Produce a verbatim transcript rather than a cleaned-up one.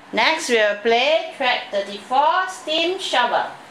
Next we will play track thirty-four, steam shovel.